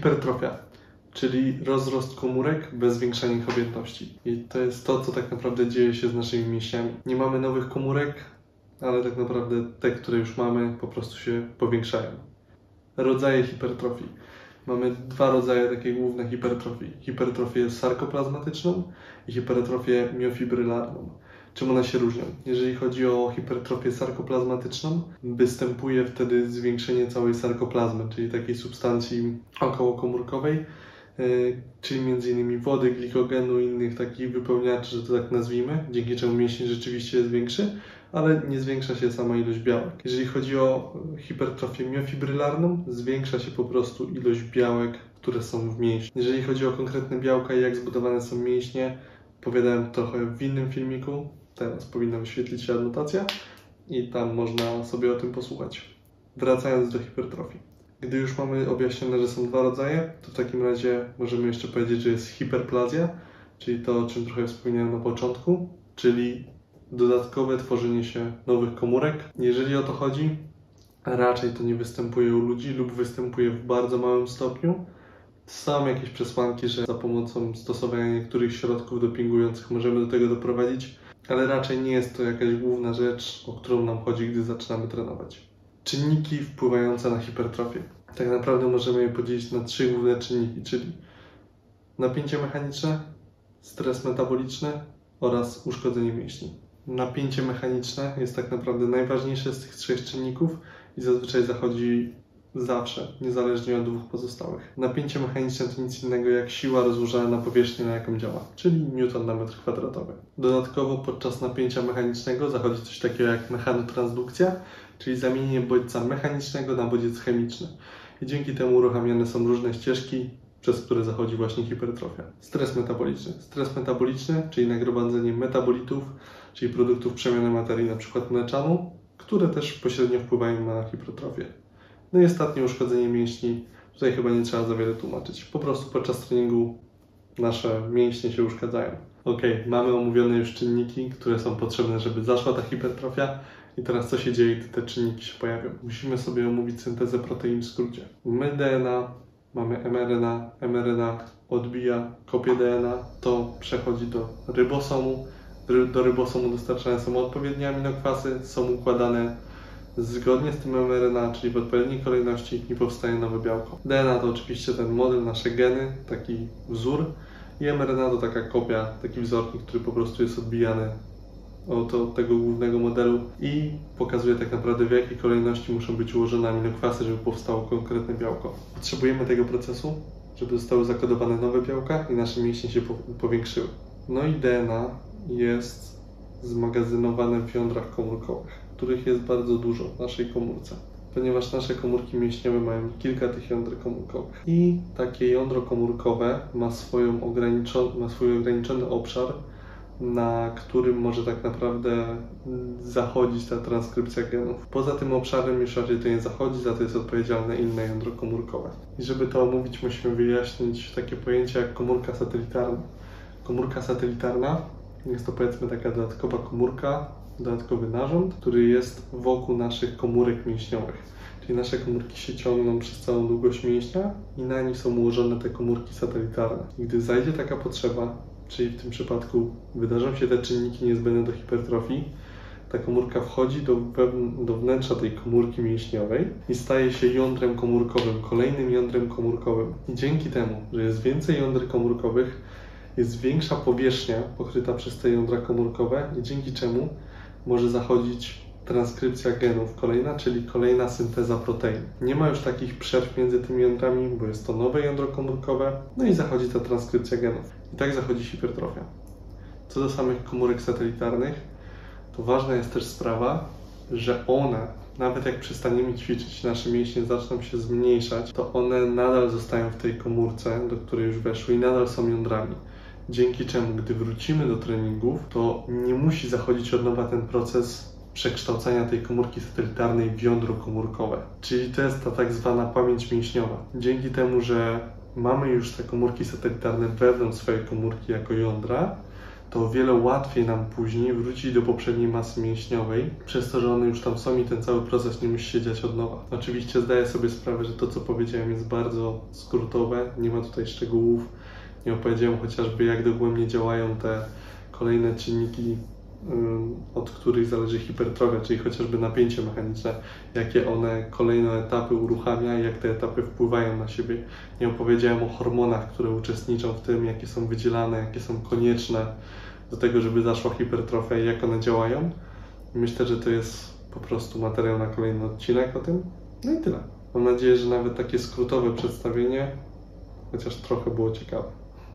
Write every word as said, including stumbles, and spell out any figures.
Hipertrofia, czyli rozrost komórek bez zwiększania ich objętości. I to jest to, co tak naprawdę dzieje się z naszymi mięśniami. Nie mamy nowych komórek, ale tak naprawdę te, które już mamy, po prostu się powiększają. Rodzaje hipertrofii. Mamy dwa rodzaje takiej głównej hipertrofii. Hipertrofię sarkoplazmatyczną i hipertrofię miofibrylarną. Czym one się różnią? Jeżeli chodzi o hipertrofię sarkoplazmatyczną, występuje wtedy zwiększenie całej sarkoplazmy, czyli takiej substancji okołokomórkowej, yy, czyli między innymi wody, glikogenu i innych takich wypełniaczy, że to tak nazwijmy, dzięki czemu mięsień rzeczywiście jest większy, ale nie zwiększa się sama ilość białek. Jeżeli chodzi o hipertrofię miofibrylarną, zwiększa się po prostu ilość białek, które są w mięśniu. Jeżeli chodzi o konkretne białka i jak zbudowane są mięśnie, opowiadałem trochę w innym filmiku, teraz powinna wyświetlić się anotacja i tam można sobie o tym posłuchać. Wracając do hipertrofii. Gdy już mamy objaśnione, że są dwa rodzaje, to w takim razie możemy jeszcze powiedzieć, że jest hiperplazja, czyli to, o czym trochę wspomniałem na początku, czyli dodatkowe tworzenie się nowych komórek. Jeżeli o to chodzi, raczej to nie występuje u ludzi lub występuje w bardzo małym stopniu. Są jakieś przesłanki, że za pomocą stosowania niektórych środków dopingujących możemy do tego doprowadzić, ale raczej nie jest to jakaś główna rzecz, o którą nam chodzi, gdy zaczynamy trenować. Czynniki wpływające na hipertrofię. Tak naprawdę możemy je podzielić na trzy główne czynniki, czyli napięcie mechaniczne, stres metaboliczny oraz uszkodzenie mięśni. Napięcie mechaniczne jest tak naprawdę najważniejsze z tych trzech czynników i zazwyczaj zachodzi zawsze, niezależnie od dwóch pozostałych. Napięcie mechaniczne to nic innego jak siła rozłożona na powierzchnię, na jaką działa, czyli newton na metr kwadratowy. Dodatkowo podczas napięcia mechanicznego zachodzi coś takiego jak mechanotransdukcja, czyli zamienienie bodźca mechanicznego na bodziec chemiczny. I dzięki temu uruchamiane są różne ścieżki, przez które zachodzi właśnie hipertrofia. Stres metaboliczny. Stres metaboliczny, czyli nagromadzenie metabolitów, czyli produktów przemiany materii, np. mleczanu, które też pośrednio wpływają na hipertrofię. No i ostatnie uszkodzenie mięśni. Tutaj chyba nie trzeba za wiele tłumaczyć. Po prostu podczas treningu nasze mięśnie się uszkadzają. Ok, mamy omówione już czynniki, które są potrzebne, żeby zaszła ta hipertrofia. I teraz co się dzieje, gdy te czynniki się pojawią? Musimy sobie omówić syntezę protein w skrócie. My D N A, mamy mRNA, mRNA odbija kopię D N A, to przechodzi do rybosomu. Do rybosomu dostarczane są odpowiednie aminokwasy, są układane zgodnie z tym mRNA, czyli w odpowiedniej kolejności i powstaje nowe białko. D N A to oczywiście ten model, nasze geny, taki wzór i mRNA to taka kopia, taki wzornik, który po prostu jest odbijany od, od tego głównego modelu i pokazuje tak naprawdę w jakiej kolejności muszą być ułożone aminokwasy, żeby powstało konkretne białko. Potrzebujemy tego procesu, żeby zostały zakodowane nowe białka i nasze mięśnie się powiększyły. No i D N A jest zmagazynowane w jądrach komórkowych, których jest bardzo dużo w naszej komórce, ponieważ nasze komórki mięśniowe mają kilka tych jąder komórkowych. I takie jądro komórkowe ma, swoją ograniczony, ma swój ograniczony obszar, na którym może tak naprawdę zachodzić ta transkrypcja genów. Poza tym obszarem już raczej to nie zachodzi, za to jest odpowiedzialne inne jądro komórkowe. I żeby to omówić, musimy wyjaśnić takie pojęcie jak komórka satelitarna. Komórka satelitarna jest to, powiedzmy, taka dodatkowa komórka, dodatkowy narząd, który jest wokół naszych komórek mięśniowych. Czyli nasze komórki się ciągną przez całą długość mięśnia i na nich są ułożone te komórki satelitarne. I gdy zajdzie taka potrzeba, czyli w tym przypadku wydarzą się te czynniki niezbędne do hipertrofii, ta komórka wchodzi do, do wnętrza tej komórki mięśniowej i staje się jądrem komórkowym, kolejnym jądrem komórkowym. I dzięki temu, że jest więcej jąder komórkowych, jest większa powierzchnia pokryta przez te jądra komórkowe i dzięki czemu może zachodzić transkrypcja genów kolejna, czyli kolejna synteza protein. Nie ma już takich przerw między tymi jądrami, bo jest to nowe jądro komórkowe, no i zachodzi ta transkrypcja genów. I tak zachodzi hipertrofia. Co do samych komórek satelitarnych, to ważna jest też sprawa, że one, nawet jak przestaniemy ćwiczyć, nasze mięśnie zaczną się zmniejszać, to one nadal zostają w tej komórce, do której już weszły i nadal są jądrami. Dzięki czemu, gdy wrócimy do treningów, to nie musi zachodzić od nowa ten proces przekształcania tej komórki satelitarnej w jądro komórkowe. Czyli to jest ta tak zwana pamięć mięśniowa. Dzięki temu, że mamy już te komórki satelitarne wewnątrz swojej komórki jako jądra, to o wiele łatwiej nam później wrócić do poprzedniej masy mięśniowej, przez to, że one już tam są i ten cały proces nie musi się dziać od nowa. Oczywiście zdaję sobie sprawę, że to, co powiedziałem, jest bardzo skrótowe, nie ma tutaj szczegółów. Nie opowiedziałem chociażby, jak dogłębnie działają te kolejne czynniki, od których zależy hipertrofia, czyli chociażby napięcie mechaniczne, jakie one kolejne etapy uruchamia i jak te etapy wpływają na siebie. Nie opowiedziałem o hormonach, które uczestniczą w tym, jakie są wydzielane, jakie są konieczne do tego, żeby zaszła hipertrofia i jak one działają. Myślę, że to jest po prostu materiał na kolejny odcinek o tym. No i tyle. Mam nadzieję, że nawet takie skrótowe przedstawienie chociaż trochę było ciekawe.